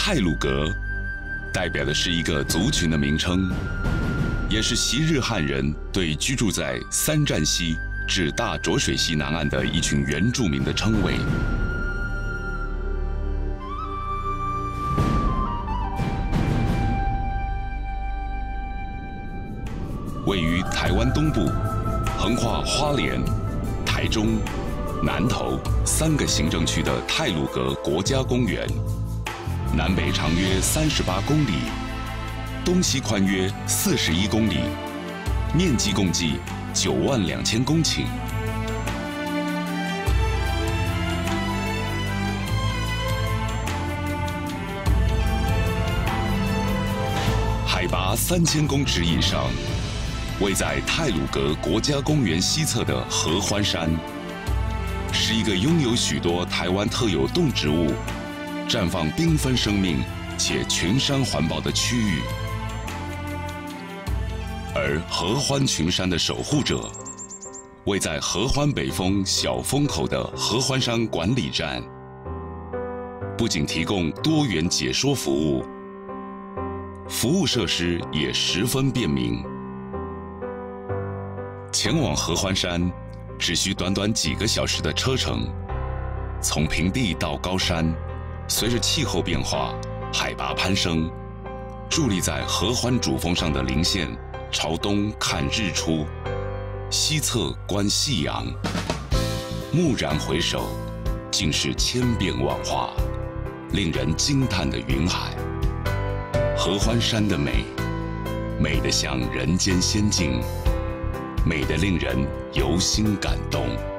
太鲁阁，代表的是一个族群的名称，也是昔日汉人对居住在三站溪至大浊水溪南岸的一群原住民的称谓。位于台湾东部，横跨花莲、台中、南投3个行政区的太鲁阁国家公园，南北长约38公里，东西宽约41公里，面积共计92000公顷。海拔3000公尺以上。位在太鲁阁国家公园西侧的合欢山，是一个拥有许多台湾特有动植物、绽放缤纷生命且群山环抱的区域。而合欢群山的守护者，位在合欢北峰小峰口的合欢山管理站，不仅提供多元解说服务，服务设施也十分便民。前往合欢山只需短短几个小时的车程，从平地到高山，随着气候变化、海拔攀升，伫立在合欢主峰上的林线，朝东看日出，西侧观夕阳，蓦然回首，竟是千变万化、令人惊叹的云海。合欢山的美，美得像人间仙境，美得令人由心感动。